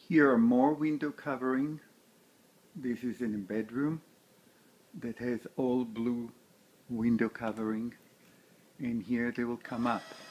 Here are more window covering. This is in a bedroom that has all blue window covering, and here they will come up.